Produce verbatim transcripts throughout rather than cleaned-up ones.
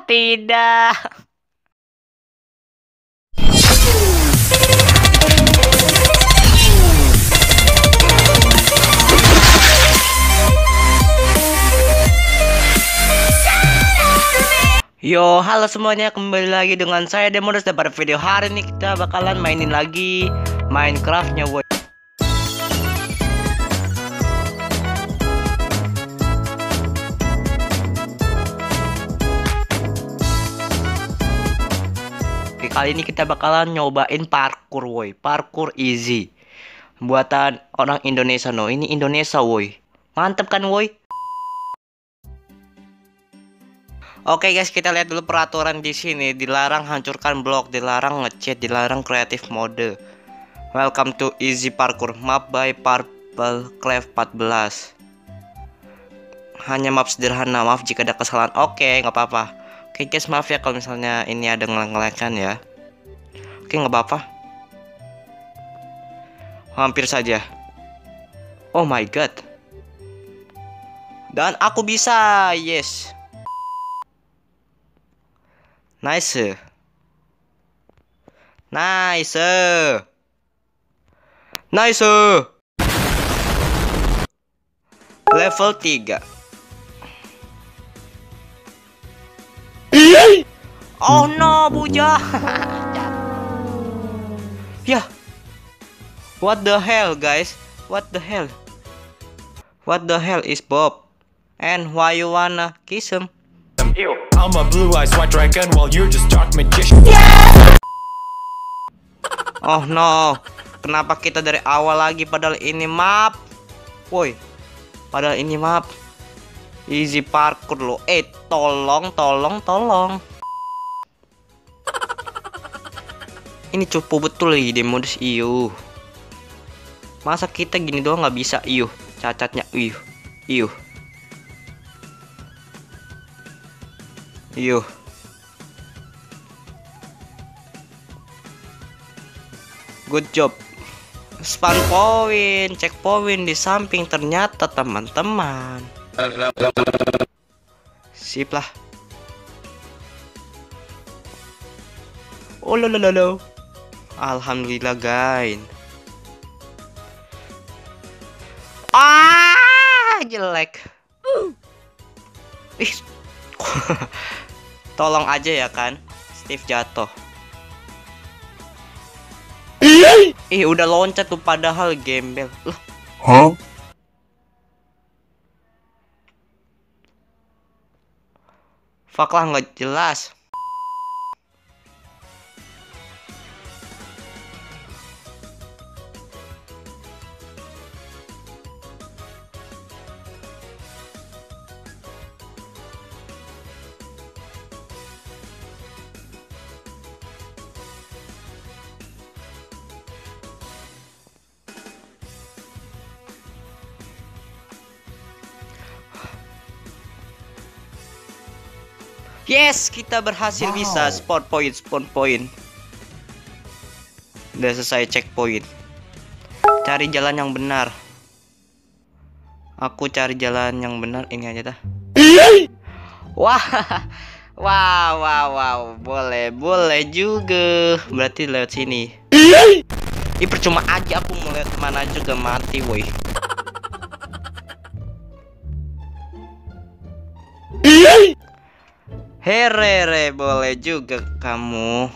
tidak. Yo, halo semuanya, kembali lagi dengan saya Demodus. Dan pada video hari ini kita bakalan mainin lagi Minecraftnya, woy. Oke, kali ini kita bakalan nyobain parkour, woy. Parkour easy buatan orang Indonesia, no. Ini Indonesia, woy. Mantep kan, woy? Oke guys, kita lihat dulu peraturan di sini. Dilarang hancurkan blok, dilarang ngecheat, dilarang kreatif mode. Welcome to easy parkour. Map by Purple Clef empat belas. Hanya map sederhana. Maaf jika ada kesalahan. Oke, nggak apa-apa. Oke guys, maaf ya kalau misalnya ini ada ngeleng-ngelengan ya. Oke, nggak apa-apa. Hampir saja. Oh my god. Dan aku bisa. Yes. Nice. Nice. Nice. Level tiga. Oh no, buja. Ya. What the hell, guys? What the hell? What the hell is Bob? And why you wanna kiss him? Ew. I'm a blue-eyed white dragon while you're just dark magician. Oh no, kenapa kita dari awal lagi padahal ini map? Woi, padahal ini map easy parkour lo. Eh, tolong, tolong, tolong. Ini cupu betul lagi di modus iu. Masa kita gini doang nggak bisa iu? Cacatnya iu, iu. Yuh. Good job. Spawn point, checkpoint di samping ternyata teman-teman. Sip lah. Oh lo lo lo. Alhamdulillah guys. Ah, jelek. Ih. Tolong aja ya kan, Steve jatuh. Ih, udah loncat tuh padahal gembel. Loh. Huh? Fuck lah, nggak jelas. Yes, kita berhasil. Wow. Bisa spawn point, spawn point. Udah selesai checkpoint. Cari jalan yang benar. Aku cari jalan yang benar. Ini aja dah. Wah, wow, wow, wow. Boleh, boleh juga. Berarti lewat sini. Ih, percuma aja aku mau lihat kemana juga mati, woi. Herere, boleh juga kamu.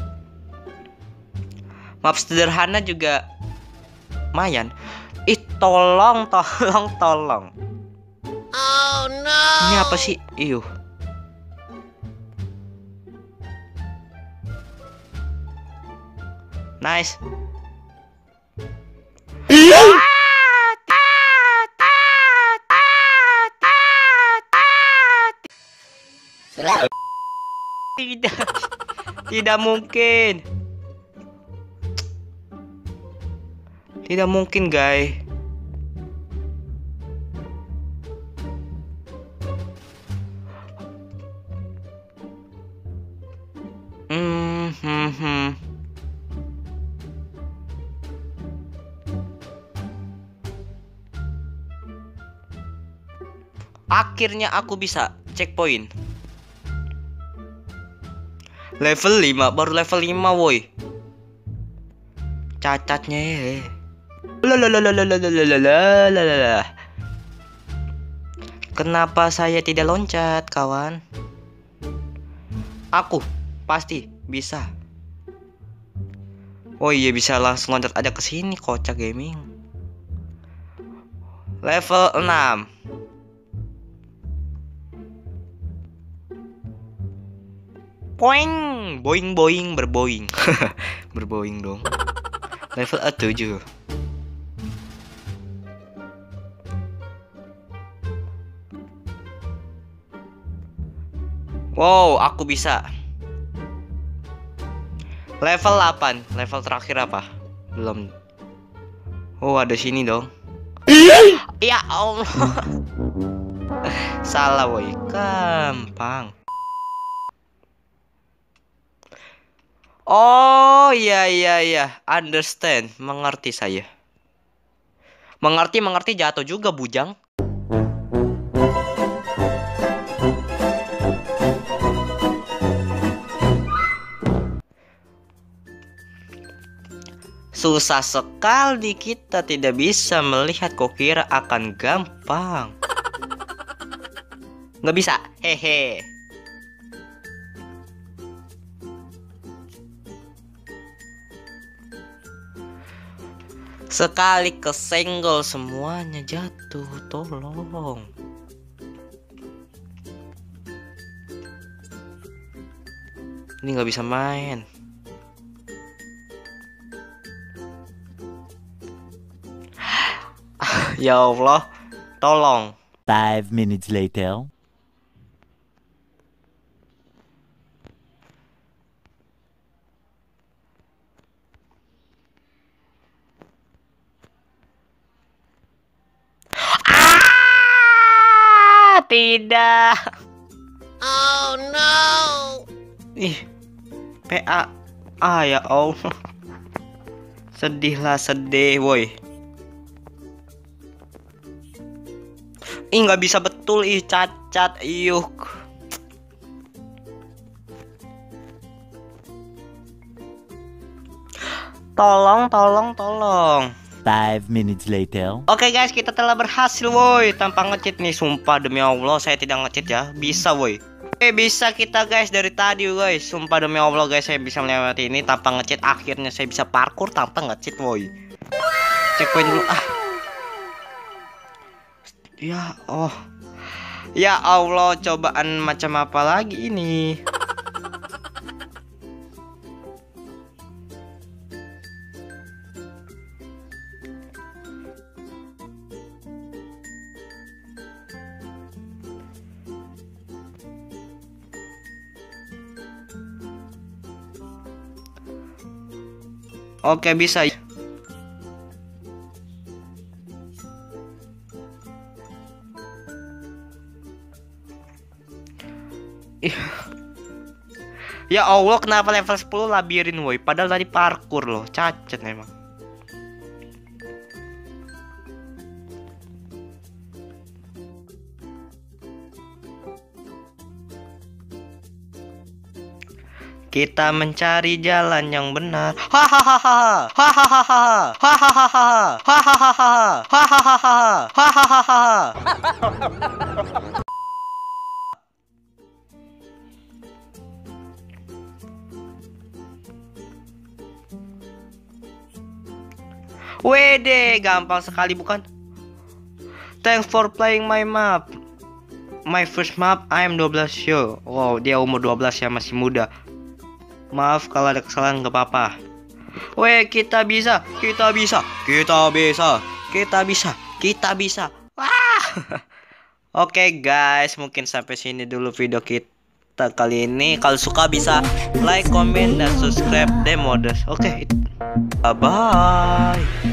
Map sederhana juga lumayan. Ih, tolong, tolong, tolong. Oh no. Ini apa sih? Iyuh. Nice. Tidak, tidak mungkin, tidak mungkin, guys. Hmm, hmm, hmm. Akhirnya aku bisa checkpoint. Level lima, baru level lima woi. Cacatnya ya. Lalalalalalalalalalalalala. Kenapa saya tidak loncat, kawan? Aku pasti bisa. Oh iya, bisa langsung loncat aja ke sini, kocak gaming. Level enam. Poing, boing boing berboing. Berboing dong. Level tujuh. Wow, aku bisa. Level delapan. Level terakhir apa? Belum. Oh, ada sini dong. Ya Allah. Salah woi. Gampang. Oh iya iya iya, understand, mengerti saya. Mengerti mengerti jatuh juga bujang. Susah sekali, kita tidak bisa melihat, kok kira akan gampang. Nggak bisa, hehe. Sekali kesenggol semuanya jatuh, tolong. Ini nggak bisa main. Ya Allah, tolong. Five minutes later. Tidak. Oh no. Ih, P A. Ah ya Allah. Sedihlah sedih, woi. Ih, nggak bisa betul, ih cacat, iyuk. Tolong, tolong, tolong. Five minutes later. Oke guys, kita telah berhasil woi tanpa nge-cheat nih, sumpah demi Allah saya tidak nge-cheat ya. Bisa woi. Oke, bisa kita guys dari tadi guys. Sumpah demi Allah guys, saya bisa melewati ini tanpa nge-cheat. Akhirnya saya bisa parkour tanpa nge-cheat woi. Checkpoint dulu ah. Ya oh. Ya Allah, cobaan macam apa lagi ini? Oke, bisa. Ya Allah, kenapa level sepuluh labirin woi? Padahal tadi parkour loh, cacat memang. Kita mencari jalan yang benar. Hahaha. Hahaha. Hahaha. Hahaha. Hahaha. Hahaha. Wede, gampang sekali bukan? Thanks for playing my map. My first map, I am dua belas yo. Wow, dia umur dua belas ya, masih muda. Maaf kalau ada kesalahan, nggak apa-apa. Weh, kita bisa, kita bisa, kita bisa, kita bisa, kita bisa. Wah. Oke guys, mungkin sampai sini dulu video kita kali ini. Kalau suka bisa like, comment, dan subscribe Demoders. Oke, bye bye.